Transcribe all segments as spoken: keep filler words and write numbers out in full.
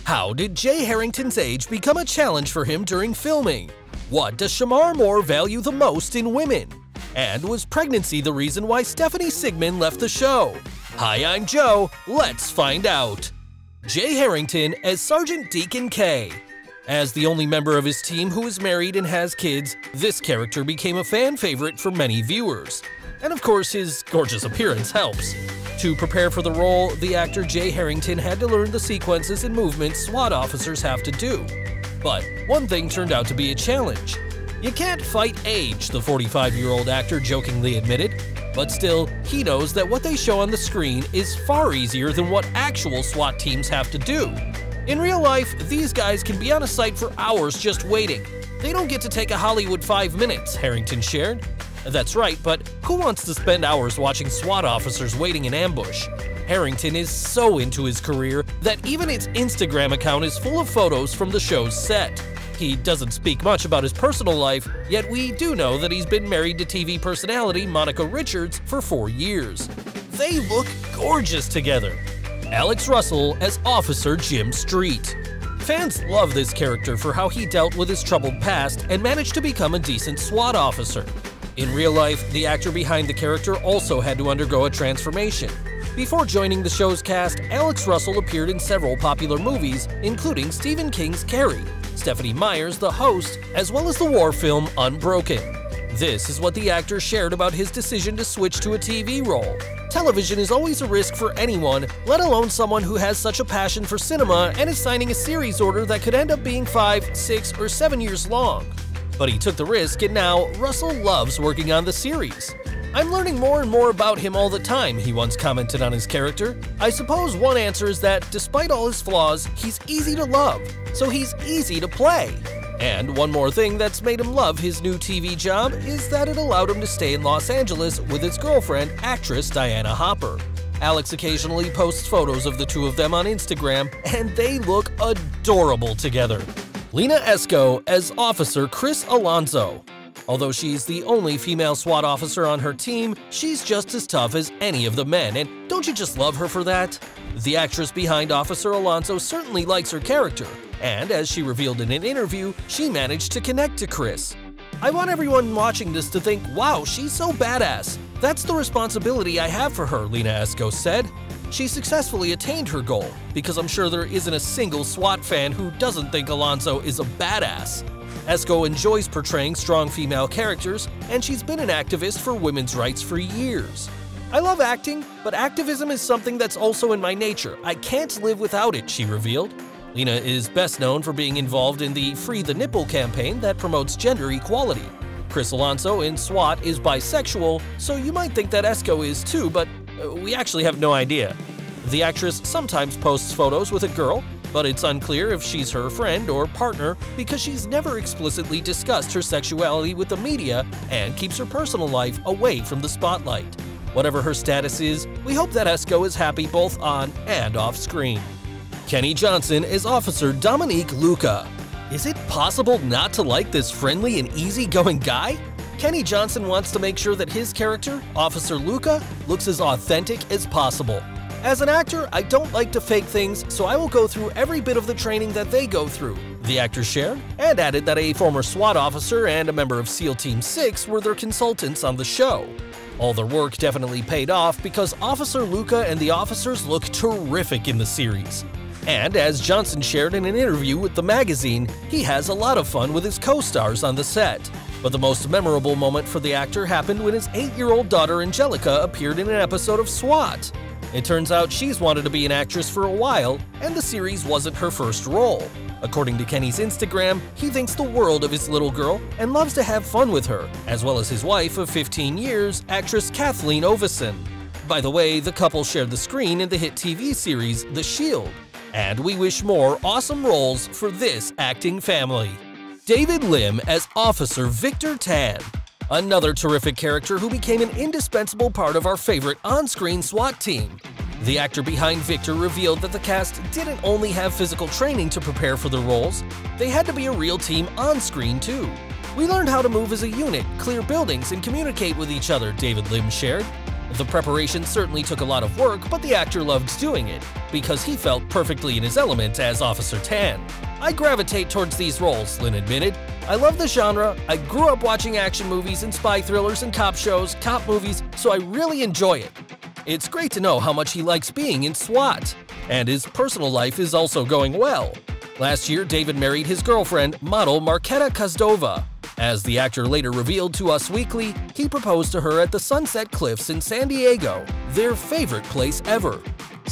How did Jay Harrington's age become a challenge for him during filming? What does Shemar Moore value the most in women? And was pregnancy the reason why Stephanie Sigmund left the show? Hi, I'm Joe. Let's find out. Jay Harrington as Sergeant Deacon K. As the only member of his team who is married and has kids, this character became a fan favorite for many viewers. And of course, his gorgeous appearance helps. To prepare for the role, the actor Jay Harrington had to learn the sequences and movements SWAT officers have to do. But one thing turned out to be a challenge. You can't fight age, the forty-five-year-old actor jokingly admitted, but still, he knows that what they show on the screen is far easier than what actual SWAT teams have to do. In real life, these guys can be on a site for hours just waiting. They don't get to take a Hollywood five minutes, Harrington shared. That's right, but who wants to spend hours watching SWAT officers waiting in ambush? Harrington is so into his career that even its Instagram account is full of photos from the show's set. He doesn't speak much about his personal life, yet we do know that he's been married to T V personality Monica Richards for four years. They look gorgeous together. Alex Russell as Officer Jim Street. Fans love this character for how he dealt with his troubled past and managed to become a decent SWAT officer. In real life, the actor behind the character also had to undergo a transformation. Before joining the show's cast, Alex Russell appeared in several popular movies, including Stephen King's Carrie, Stephenie Meyer's The Host, as well as the war film Unbroken. This is what the actor shared about his decision to switch to a T V role. Television is always a risk for anyone, let alone someone who has such a passion for cinema and is signing a series order that could end up being five, six, or seven years long. But he took the risk, and now Russell loves working on the series. "I'm learning more and more about him all the time," he once commented on his character. "I suppose one answer is that despite all his flaws, he's easy to love, so he's easy to play." And one more thing that's made him love his new T V job is that it allowed him to stay in Los Angeles with his girlfriend, actress Diana Hopper. Alex occasionally posts photos of the two of them on Instagram, and they look adorable together. Lena Esco as Officer Chris Alonso. Although she's the only female SWAT officer on her team, she's just as tough as any of the men, and don't you just love her for that? The actress behind Officer Alonso certainly likes her character, and as she revealed in an interview, she managed to connect to Chris. "I want everyone watching this to think, wow, she's so badass. That's the responsibility I have for her," Lena Esco said. She successfully attained her goal, because I'm sure there isn't a single SWAT fan who doesn't think Alonso is a badass. Esco enjoys portraying strong female characters, and she's been an activist for women's rights for years. "I love acting, but activism is something that's also in my nature. I can't live without it," she revealed. Lena is best known for being involved in the Free the Nipple campaign that promotes gender equality. Chris Alonso in SWAT is bisexual, so you might think that Esco is too, but uh, we actually have no idea. The actress sometimes posts photos with a girl, but it's unclear if she's her friend or partner because she's never explicitly discussed her sexuality with the media and keeps her personal life away from the spotlight. Whatever her status is, we hope that Esco is happy both on and off screen. Kenny Johnson is Officer Dominique Luca. Is it possible not to like this friendly and easygoing guy? Kenny Johnson wants to make sure that his character, Officer Luca, looks as authentic as possible. "As an actor, I don't like to fake things, so I will go through every bit of the training that they go through," the actor shared, and added that a former SWAT officer and a member of SEAL Team six were their consultants on the show. All their work definitely paid off because Officer Luca and the officers look terrific in the series. And as Johnson shared in an interview with the magazine, he has a lot of fun with his co-stars on the set. But the most memorable moment for the actor happened when his eight-year-old daughter Angelica appeared in an episode of SWAT. It turns out she's wanted to be an actress for a while, and the series wasn't her first role. According to Kenny's Instagram, he thinks the world of his little girl and loves to have fun with her, as well as his wife of fifteen years, actress Kathleen Ovison. By the way, the couple shared the screen in the hit T V series The Shield. And we wish more awesome roles for this acting family. David Lim as Officer Victor Tan. Another terrific character who became an indispensable part of our favorite on-screen SWAT team. The actor behind Victor revealed that the cast didn't only have physical training to prepare for the roles, they had to be a real team on-screen too. "We learned how to move as a unit, clear buildings, and communicate with each other," David Lim shared. The preparation certainly took a lot of work, but the actor loved doing it, because he felt perfectly in his element as Officer Tan. "I gravitate towards these roles," Lin admitted. "I love the genre, I grew up watching action movies and spy thrillers and cop shows, cop movies, so I really enjoy it." It's great to know how much he likes being in SWAT. And his personal life is also going well. Last year, David married his girlfriend, model Marketa Kazdova. As the actor later revealed to Us Weekly, he proposed to her at the Sunset Cliffs in San Diego, their favorite place ever.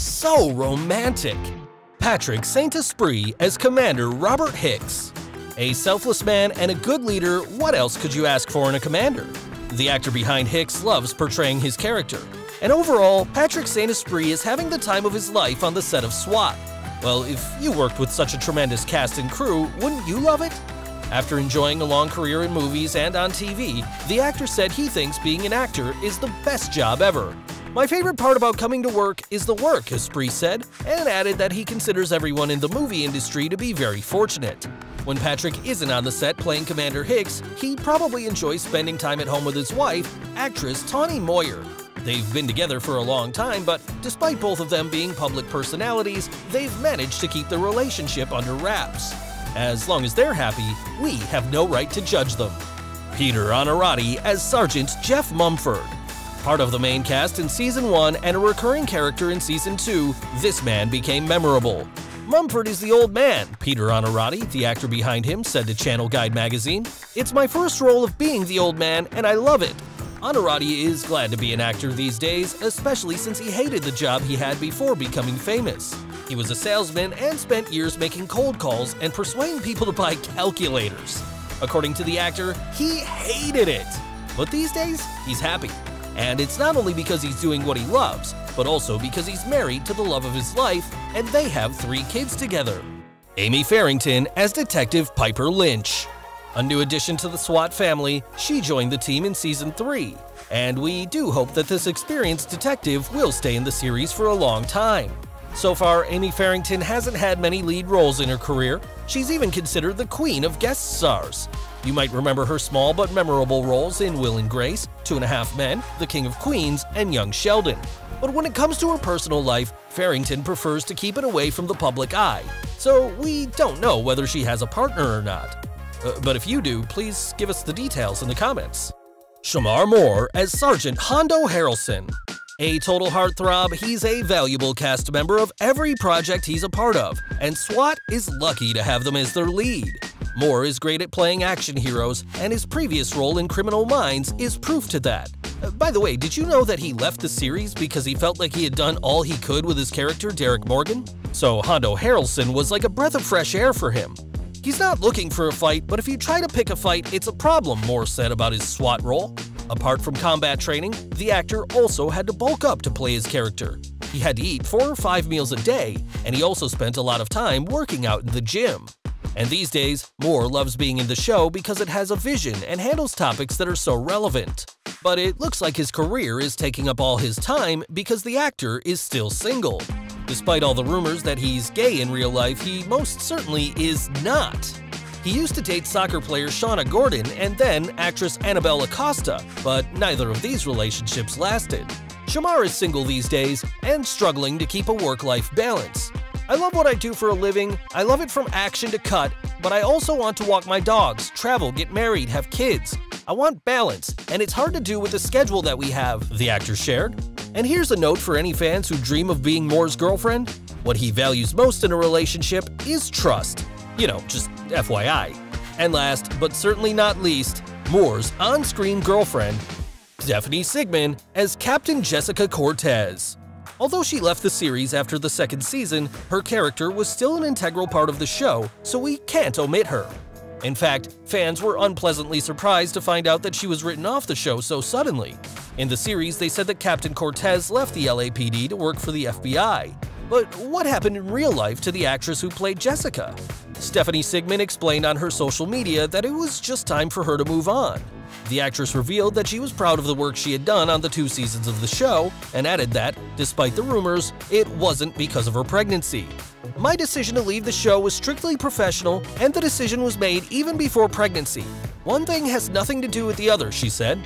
So romantic! Patrick Saint-Esprit as Commander Robert Hicks. A selfless man and a good leader, what else could you ask for in a commander? The actor behind Hicks loves portraying his character. And overall, Patrick Saint-Esprit is having the time of his life on the set of SWAT. Well, if you worked with such a tremendous cast and crew, wouldn't you love it? After enjoying a long career in movies and on T V, the actor said he thinks being an actor is the best job ever. "My favorite part about coming to work is the work," Esprit said, and added that he considers everyone in the movie industry to be very fortunate. When Patrick isn't on the set playing Commander Hicks, he probably enjoys spending time at home with his wife, actress Tawny Moyer. They've been together for a long time, but despite both of them being public personalities, they've managed to keep their relationship under wraps. As long as they're happy, we have no right to judge them. Peter Onorati as Sergeant Jeff Mumford. Part of the main cast in Season one and a recurring character in Season two, this man became memorable. "Mumford is the old man," Peter Onorati, the actor behind him, said to Channel Guide magazine. "It's my first role of being the old man, and I love it." Onorati is glad to be an actor these days, especially since he hated the job he had before becoming famous. He was a salesman and spent years making cold calls and persuading people to buy calculators. According to the actor, he hated it. But these days, he's happy. And it's not only because he's doing what he loves, but also because he's married to the love of his life, and they have three kids together. Amy Farrington as Detective Piper Lynch. A new addition to the SWAT family, she joined the team in Season three. And we do hope that this experienced detective will stay in the series for a long time. So far, Amy Farrington hasn't had many lead roles in her career. She's even considered the queen of guest stars. You might remember her small but memorable roles in Will and Grace, Two and a Half Men, The King of Queens, and Young Sheldon. But when it comes to her personal life, Farrington prefers to keep it away from the public eye. So we don't know whether she has a partner or not. Uh, but if you do, please give us the details in the comments. Shamar Moore as Sergeant Hondo Harrelson. A total heartthrob, he's a valuable cast member of every project he's a part of, and SWAT is lucky to have them as their lead. Moore is great at playing action heroes, and his previous role in Criminal Minds is proof to that. Uh, by the way, did you know that he left the series because he felt like he had done all he could with his character Derek Morgan? So Hondo Harrelson was like a breath of fresh air for him. He's not looking for a fight, but if you try to pick a fight, it's a problem, Moore said about his SWAT role. Apart from combat training, the actor also had to bulk up to play his character. He had to eat four or five meals a day, and he also spent a lot of time working out in the gym. And these days, Moore loves being in the show because it has a vision and handles topics that are so relevant. But it looks like his career is taking up all his time because the actor is still single. Despite all the rumors that he's gay in real life, he most certainly is not. He used to date soccer player Shauna Gordon and then actress Annabelle Acosta, but neither of these relationships lasted. Shamar is single these days and struggling to keep a work-life balance. "I love what I do for a living, I love it from action to cut, but I also want to walk my dogs, travel, get married, have kids. I want balance, and it's hard to do with the schedule that we have," the actor shared. And here's a note for any fans who dream of being Moore's girlfriend. What he values most in a relationship is trust. You know, just F Y I. And last, but certainly not least, Moore's on-screen girlfriend, Stephanie Sigman as Captain Jessica Cortez. Although she left the series after the second season, her character was still an integral part of the show, so we can't omit her. In fact, fans were unpleasantly surprised to find out that she was written off the show so suddenly. In the series, they said that Captain Cortez left the L A P D to work for the F B I. But what happened in real life to the actress who played Jessica? Stephanie Sigman explained on her social media that it was just time for her to move on. The actress revealed that she was proud of the work she had done on the two seasons of the show, and added that, despite the rumors, it wasn't because of her pregnancy. "My decision to leave the show was strictly professional, and the decision was made even before pregnancy. One thing has nothing to do with the other," she said.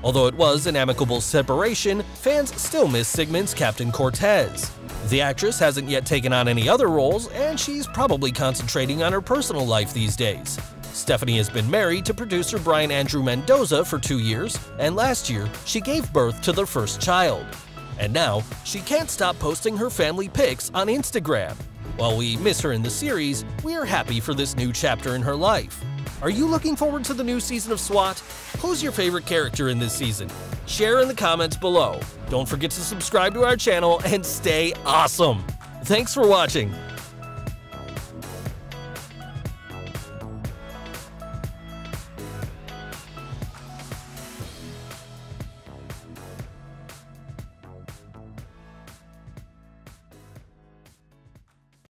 Although it was an amicable separation, fans still miss Sigmund's Captain Cortez. The actress hasn't yet taken on any other roles, and she's probably concentrating on her personal life these days. Stephanie has been married to producer Brian Andrew Mendoza for two years, and last year she gave birth to their first child. And now, she can't stop posting her family pics on Instagram. While we miss her in the series, we are happy for this new chapter in her life. Are you looking forward to the new season of SWAT? Who's your favorite character in this season? Share in the comments below. Don't forget to subscribe to our channel and stay awesome! Thanks for watching!